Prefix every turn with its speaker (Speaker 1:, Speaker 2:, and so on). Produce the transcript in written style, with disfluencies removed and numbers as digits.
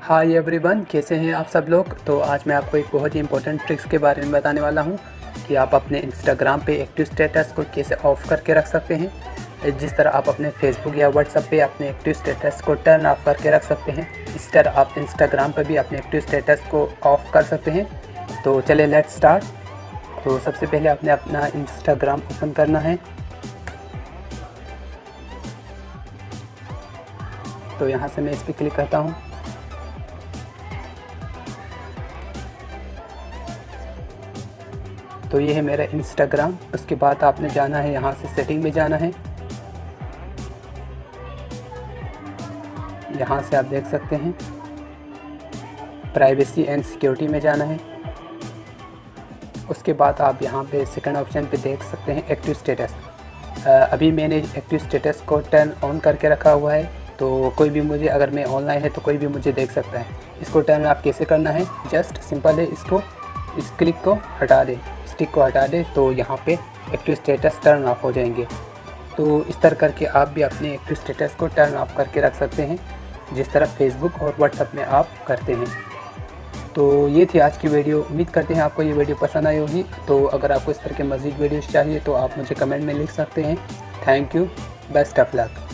Speaker 1: Hi everyone, कैसे हैं आप सब लोग। तो आज मैं आपको एक बहुत ही इंपॉर्टेंट ट्रिक्स के बारे में बताने वाला हूं कि आप अपने इंस्टाग्राम पे एक्टिव स्टेटस को कैसे ऑफ़ करके रख सकते हैं। जिस तरह आप अपने फेसबुक या व्हाट्सएप पे अपने एक्टिव स्टेटस को टर्न ऑफ करके रख सकते हैं, इस तरह आप इंस्टाग्राम पे भी अपने एक्टिव स्टेटस को ऑफ़ कर सकते हैं। तो चलिए लेट्स स्टार्ट। तो सबसे पहले आपने अपना इंस्टाग्राम ओपन करना है। तो यहाँ से मैं इस पर क्लिक करता हूँ। तो ये है मेरा इंस्टाग्राम। उसके बाद आपने जाना है, यहाँ से सेटिंग में जाना है। यहाँ से आप देख सकते हैं प्राइवेसी एंड सिक्योरिटी में जाना है। उसके बाद आप यहाँ पे सेकंड ऑप्शन पे देख सकते हैं एक्टिव स्टेटस। अभी मैंने एक्टिव स्टेटस को टर्न ऑन करके रखा हुआ है, तो कोई भी मुझे, अगर मैं ऑनलाइन है तो कोई भी मुझे देख सकता है। इसको टर्न आप कैसे करना है, जस्ट सिंपल है, इस क्लिक को हटा दें, स्टिक को हटा दें, तो यहाँ पे एक्टिव स्टेटस टर्न ऑफ हो जाएंगे। तो इस तरह करके आप भी अपने एक्टिव स्टेटस को टर्न ऑफ करके रख सकते हैं, जिस तरह फेसबुक और व्हाट्सएप में आप करते हैं। तो ये थी आज की वीडियो। उम्मीद करते हैं आपको ये वीडियो पसंद आई होगी। तो अगर आपको इस तरह के मज़ीद वीडियोज़ चाहिए तो आप मुझे कमेंट में लिख सकते हैं। Thank you, best of luck.